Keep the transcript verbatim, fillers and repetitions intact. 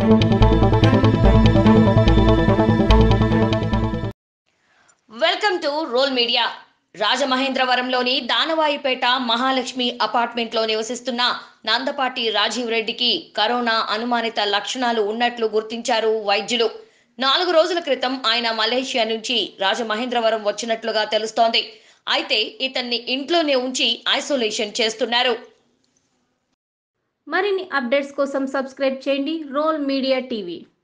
Welcome to role media. రాజమహేంద్రవరంలోని దానవాయిపేట మహాలక్ష్మి అపార్ట్మెంట్లో నివసిస్తున్న నందపాటి రాజీవ్ రెడ్డికి కరోనా అనుమానిత లక్షణాలు ఉన్నట్లు గుర్తించారు వైద్యులు. నాలుగు రోజుల క్రితం ఆయన మలేషియా నుంచి రాజమహేంద్రవరం వచ్చినట్లుగా తెలుస్తోంది. అయితే ఇతన్ని ఇంట్లోనే ఉంచి ఐసోలేషన్ చేస్తున్నారు. మరిన్ని అప్డేట్స్ కోసం సబ్స్క్రైబ్ చేయండి రోల్ మీడియా టీవీ.